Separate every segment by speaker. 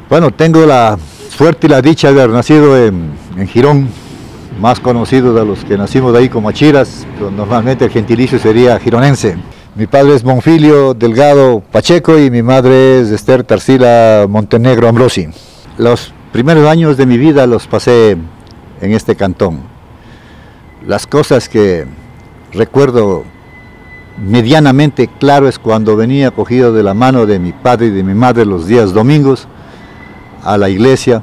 Speaker 1: Bueno, tengo la suerte y la dicha de haber nacido en Girón, más conocido de los que nacimos de ahí como Achiras, pero normalmente el gentilicio sería gironense. Mi padre es Monfilio Delgado Pacheco y mi madre es Esther Tarsila Montenegro Ambrosi. Los primeros años de mi vida los pasé en este cantón. Las cosas que recuerdo medianamente claro es cuando venía cogido de la mano de mi padre y de mi madre los días domingos a la iglesia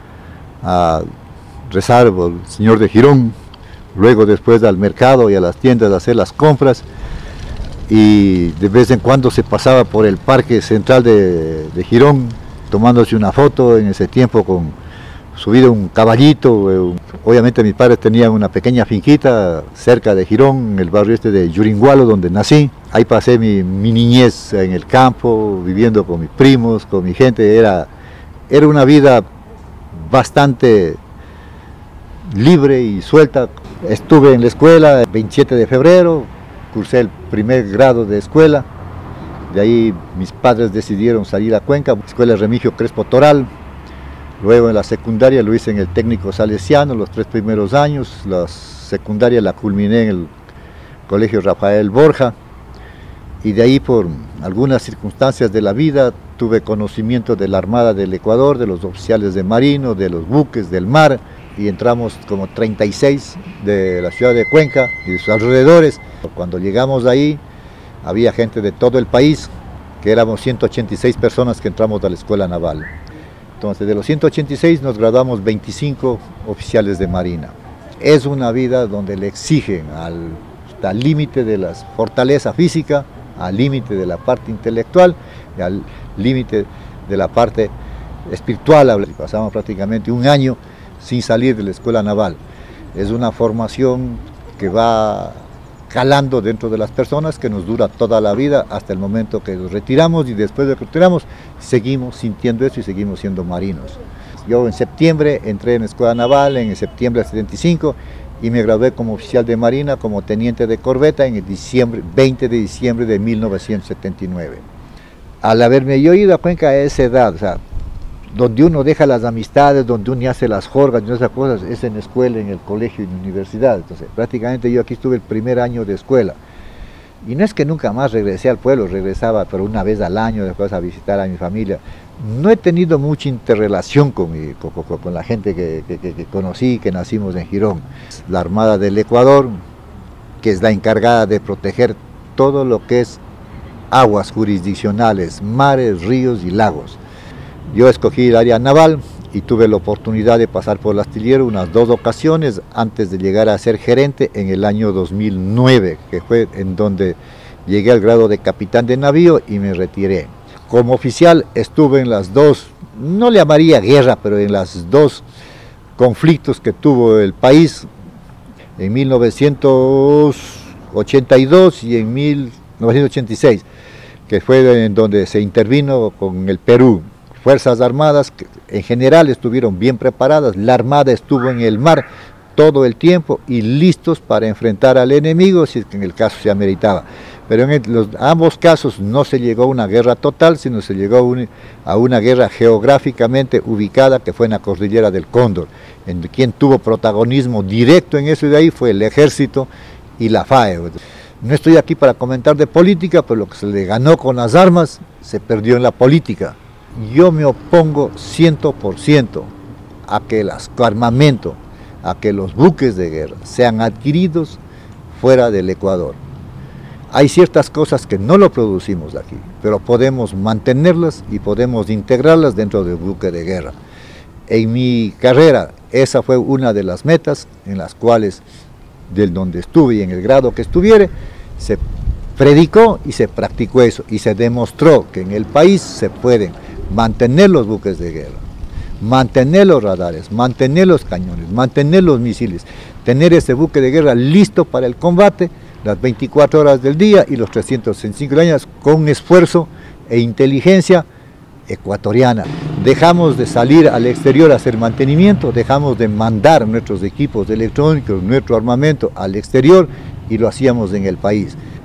Speaker 1: a rezar por el Señor de Girón, luego después al mercado y a las tiendas a hacer las compras, y de vez en cuando se pasaba por el parque central de Girón tomándose una foto, en ese tiempo con subido un caballito. Obviamente mis padres tenían una pequeña finquita cerca de Girón, en el barrio este de Yuringualo, donde nací. Ahí pasé mi niñez en el campo, viviendo con mis primos, con mi gente. Era una vida bastante libre y suelta. Estuve en la escuela el 27 de febrero, cursé el primer grado de escuela. De ahí mis padres decidieron salir a Cuenca, escuela Remigio Crespo Toral. Luego en la secundaria lo hice en el técnico salesiano los 3 primeros años. La secundaria la culminé en el colegio Rafael Borja. Y de ahí, por algunas circunstancias de la vida, tuve conocimiento de la Armada del Ecuador, de los oficiales de marino, de los buques del mar, y entramos como 36 de la ciudad de Cuenca y de sus alrededores. Cuando llegamos ahí, había gente de todo el país, que éramos 186 personas que entramos a la escuela naval. Entonces, de los 186 nos graduamos 25 oficiales de marina. Es una vida donde le exigen al límite de la fortaleza física, al límite de la parte intelectual y al límite de la parte espiritual. Pasamos prácticamente un año sin salir de la escuela naval. Es una formación que va calando dentro de las personas, que nos dura toda la vida hasta el momento que nos retiramos, y después de que retiramos seguimos sintiendo eso y seguimos siendo marinos. Yo en septiembre entré en la escuela naval, en septiembre del 75, y me gradué como oficial de marina, como teniente de corbeta en el 20 de diciembre de 1979. Al haberme yo ido a Cuenca a esa edad, o sea, donde uno deja las amistades, donde uno hace las jorgas y esas cosas, es en la escuela, en el colegio y en la universidad. Entonces, prácticamente yo aquí estuve el primer año de escuela. Y no es que nunca más regresé al pueblo, regresaba pero una vez al año después a visitar a mi familia. No he tenido mucha interrelación con la gente que conocí, que nacimos en Girón. La Armada del Ecuador, que es la encargada de proteger todo lo que es aguas jurisdiccionales, mares, ríos y lagos. Yo escogí el área naval y tuve la oportunidad de pasar por el astillero unas 2 ocasiones antes de llegar a ser gerente en el año 2009, que fue en donde llegué al grado de capitán de navío y me retiré. Como oficial estuve en las 2, no le llamaría guerra, pero en las 2 conflictos que tuvo el país, en 1982 y en 1986, que fue en donde se intervino con el Perú. Fuerzas Armadas que en general estuvieron bien preparadas, la Armada estuvo en el mar todo el tiempo y listos para enfrentar al enemigo si es que en el caso se ameritaba. Pero en ambos casos no se llegó a una guerra total, sino se llegó a una guerra geográficamente ubicada, que fue en la cordillera del Cóndor. Quien tuvo protagonismo directo en eso de ahí fue el ejército y la FAE. No estoy aquí para comentar de política, pero lo que se le ganó con las armas se perdió en la política. Yo me opongo 100% a que el armamento, a que los buques de guerra sean adquiridos fuera del Ecuador. Hay ciertas cosas que no lo producimos aquí, pero podemos mantenerlas y podemos integrarlas dentro del buque de guerra. En mi carrera, esa fue una de las metas en las cuales, del donde estuve y en el grado que estuviere, se predicó y se practicó eso, y se demostró que en el país se pueden mantener los buques de guerra, mantener los radares, mantener los cañones, mantener los misiles, tener ese buque de guerra listo para el combate las 24 horas del día y los 365 años, con un esfuerzo e inteligencia ecuatoriana. Dejamos de salir al exterior a hacer mantenimiento, dejamos de mandar nuestros equipos electrónicos, nuestro armamento al exterior, y lo hacíamos en el país.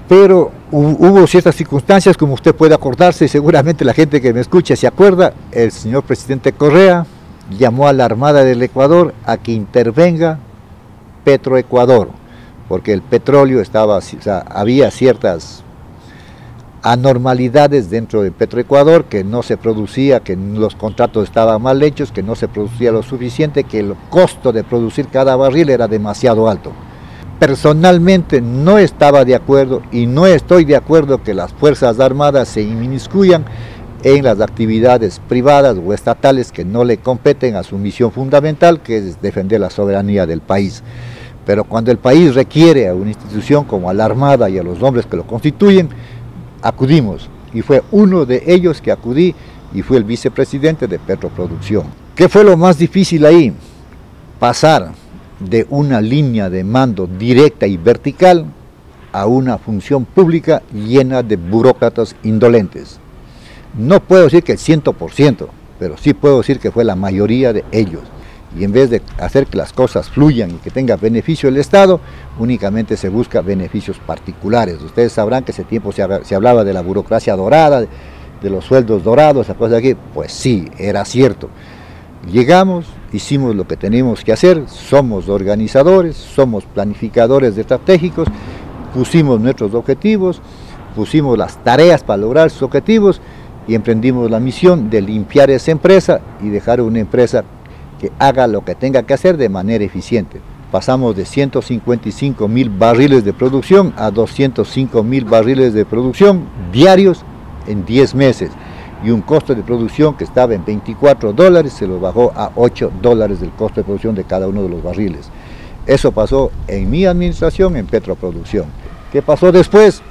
Speaker 1: pero hubo ciertas circunstancias, como usted puede acordarse, y seguramente la gente que me escucha se acuerda. El señor presidente Correa llamó a la Armada del Ecuador a que intervenga Petroecuador, porque el petróleo estaba, o sea, había ciertas anormalidades dentro de Petroecuador, que no se producía, que los contratos estaban mal hechos, que no se producía lo suficiente, que el costo de producir cada barril era demasiado alto. Personalmente no estaba de acuerdo y no estoy de acuerdo que las Fuerzas Armadas se inmiscuyan en las actividades privadas o estatales que no le competen a su misión fundamental, que es defender la soberanía del país. Pero cuando el país requiere a una institución como a la Armada y a los hombres que lo constituyen, acudimos, y fue uno de ellos que acudí, y fue el vicepresidente de Petroproducción. ¿Qué fue lo más difícil ahí? Pasar de una línea de mando directa y vertical a una función pública llena de burócratas indolentes. No puedo decir que el 100%, pero sí puedo decir que fue la mayoría de ellos. Y en vez de hacer que las cosas fluyan y que tenga beneficio el Estado, únicamente se busca beneficios particulares. Ustedes sabrán que ese tiempo se hablaba de la burocracia dorada, de los sueldos dorados, esa cosa de aquí. Pues sí, era cierto. Llegamos, hicimos lo que teníamos que hacer, somos organizadores, somos planificadores estratégicos, pusimos nuestros objetivos, pusimos las tareas para lograr esos objetivos y emprendimos la misión de limpiar esa empresa y dejar una empresa que haga lo que tenga que hacer de manera eficiente. Pasamos de 155.000 barriles de producción a 205.000 barriles de producción diarios en 10 meses. Y un costo de producción que estaba en $24, se lo bajó a $8 del costo de producción de cada uno de los barriles. Eso pasó en mi administración, en Petroproducción. ¿Qué pasó después?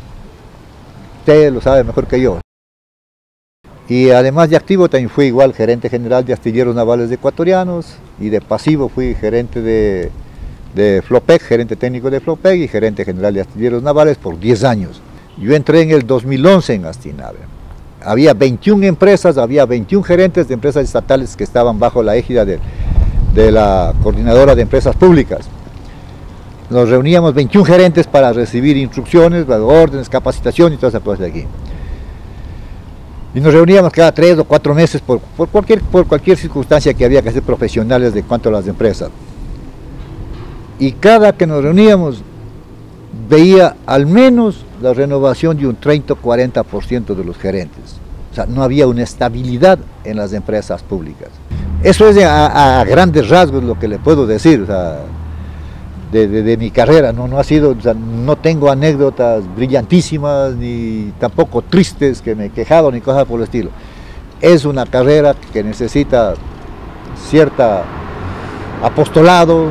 Speaker 1: Usted lo sabe mejor que yo. Y además de activo también fui igual gerente general de astilleros navales ecuatorianos, y de pasivo fui gerente de Flopec, gerente técnico de Flopec y gerente general de astilleros navales por 10 años. Yo entré en el 2011 en Astinave. Había 21 empresas, había 21 gerentes de empresas estatales que estaban bajo la égida de la Coordinadora de Empresas Públicas. Nos reuníamos 21 gerentes para recibir instrucciones, órdenes, capacitación y todas esas cosas de aquí. Y nos reuníamos cada 3 o 4 meses por cualquier circunstancia que había que ser profesionales de cuanto a las empresas. Y cada que nos reuníamos veía al menos la renovación de un 30 o 40% de los gerentes. O sea, no había una estabilidad en las empresas públicas. Eso es a grandes rasgos lo que le puedo decir, o sea, de mi carrera. No ha sido, o sea, no tengo anécdotas brillantísimas ni tampoco tristes que me he quejado ni cosas por el estilo. Es una carrera que necesita cierta apostolado,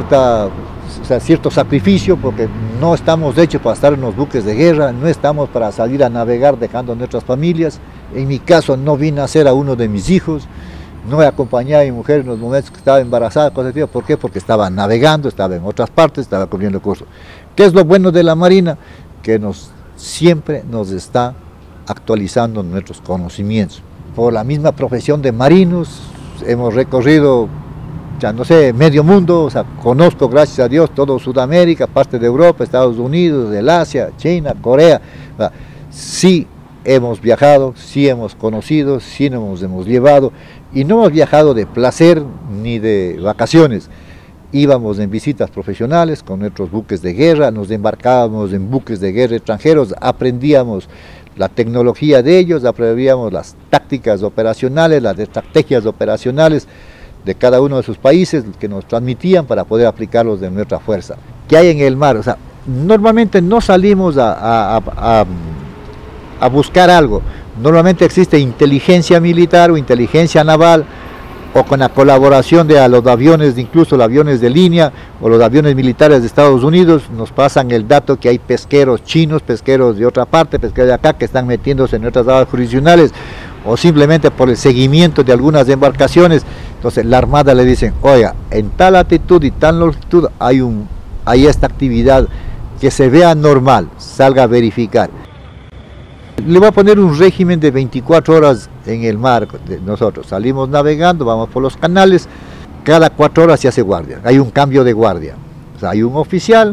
Speaker 1: cierto sacrificio, porque no estamos hechos para estar en los buques de guerra, no estamos para salir a navegar dejando a nuestras familias. En mi caso no vine a ser a uno de mis hijos, no he acompañado a mi mujer en los momentos que estaba embarazada, cosas así. ¿Por qué? Porque estaba navegando, estaba en otras partes, estaba cumpliendo curso. ¿Qué es lo bueno de la Marina? Que siempre nos está actualizando nuestros conocimientos. Por la misma profesión de marinos, hemos recorrido, ya no sé, medio mundo, o sea, conozco, gracias a Dios, todo Sudamérica, parte de Europa, Estados Unidos, del Asia, China, Corea. O sea, sí hemos viajado, sí hemos conocido, sí nos hemos llevado, y no hemos viajado de placer ni de vacaciones. Íbamos en visitas profesionales con nuestros buques de guerra, nos embarcábamos en buques de guerra extranjeros, aprendíamos la tecnología de ellos, aprendíamos las tácticas operacionales, las estrategias operacionales de cada uno de sus países que nos transmitían para poder aplicarlos de nuestra fuerza. ¿Qué hay en el mar? O sea, normalmente no salimos a buscar algo. Normalmente existe inteligencia militar o inteligencia naval, o con la colaboración de los aviones, incluso los aviones de línea o los aviones militares de Estados Unidos, nos pasan el dato que hay pesqueros chinos, pesqueros de otra parte, pesqueros de acá que están metiéndose en nuestras aguas jurisdiccionales, o simplemente por el seguimiento de algunas embarcaciones. Entonces la Armada le dicen, oiga, en tal latitud y tal longitud hay esta actividad que se vea normal, salga a verificar. Le voy a poner un régimen de 24 horas en el mar. Nosotros salimos navegando, vamos por los canales, cada 4 horas se hace guardia, hay un cambio de guardia. O sea, hay un oficial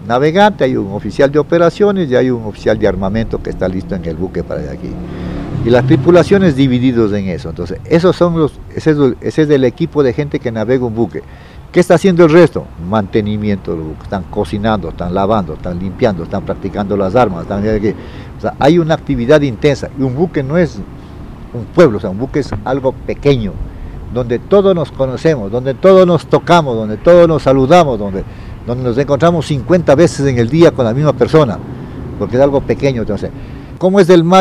Speaker 1: navegante, hay un oficial de operaciones y hay un oficial de armamento que está listo en el buque para de aquí. Y las tripulaciones divididos en eso. Entonces, ese es el equipo de gente que navega un buque. ¿Qué está haciendo el resto? Mantenimiento del buque. Están cocinando, están lavando, están limpiando, están practicando las armas. O sea, hay una actividad intensa. Y un buque no es un pueblo, o sea, un buque es algo pequeño, donde todos nos conocemos, donde todos nos tocamos, donde todos nos saludamos, donde nos encontramos 50 veces en el día con la misma persona, porque es algo pequeño. Entonces, ¿cómo es el mar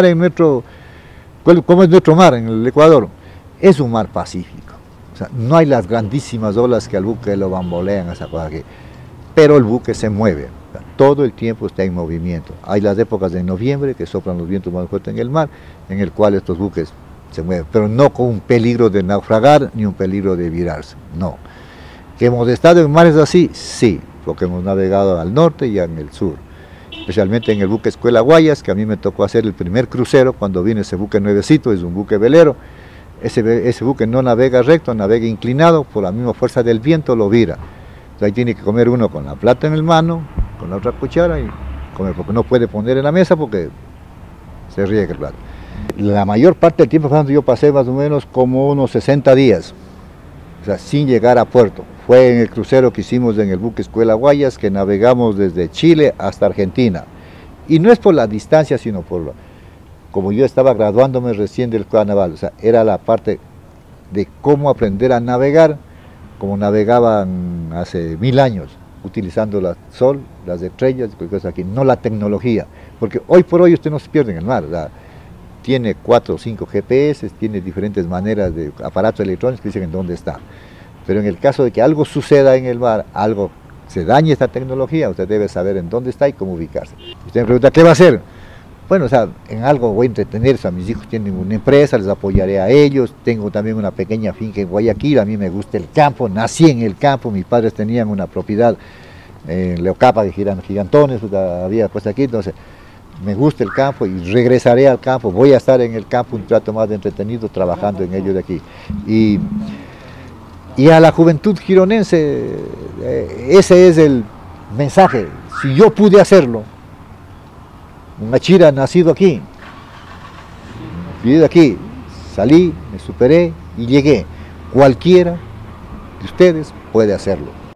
Speaker 1: cómo es nuestro mar en el Ecuador? Es un mar pacífico. O sea, no hay las grandísimas olas que al buque lo bambolean, esa cosa aquí, pero el buque se mueve, o sea, todo el tiempo está en movimiento. Hay las épocas de noviembre que soplan los vientos más fuertes en el mar, en el cual estos buques se mueven, pero no con un peligro de naufragar ni un peligro de virarse, no. ¿Que hemos estado en mares así? Sí, porque hemos navegado al norte y en el sur, especialmente en el buque Escuela Guayas, que a mí me tocó hacer el primer crucero cuando vino ese buque nuevecito, es un buque velero. Ese buque no navega recto, navega inclinado, por la misma fuerza del viento lo vira. Entonces ahí tiene que comer uno con la plata en el mano, con la otra cuchara y comer, porque no puede poner en la mesa porque se riega el plato. La mayor parte del tiempo yo pasé más o menos como unos 60 días, o sea, sin llegar a puerto. Fue en el crucero que hicimos en el buque Escuela Guayas, que navegamos desde Chile hasta Argentina. Y no es por la distancia, sino como yo estaba graduándome recién del Escuela Naval, o sea, era la parte de cómo aprender a navegar, como navegaban hace 1000 años, utilizando el sol, las estrellas, cosas aquí, no la tecnología, porque hoy por hoy usted no se pierde en el mar, o sea, tiene 4 o 5 GPS, tiene diferentes maneras de aparatos electrónicos que dicen dónde está, pero en el caso de que algo suceda en el mar, algo se dañe esta tecnología, usted debe saber en dónde está y cómo ubicarse. Usted me pregunta, ¿qué va a hacer? Bueno, o sea, en algo voy a entretener, o sea, mis hijos tienen una empresa, les apoyaré a ellos, tengo también una pequeña finca en Guayaquil, a mí me gusta el campo, nací en el campo, mis padres tenían una propiedad en Leocapa, que eran gigantones, había pues aquí, entonces me gusta el campo y regresaré al campo, voy a estar en el campo un rato más de entretenido trabajando en ello de aquí. Y a la juventud gironense, ese es el mensaje, si yo pude hacerlo, un achira nacido aquí, vivido aquí, salí, me superé y llegué. Cualquiera de ustedes puede hacerlo.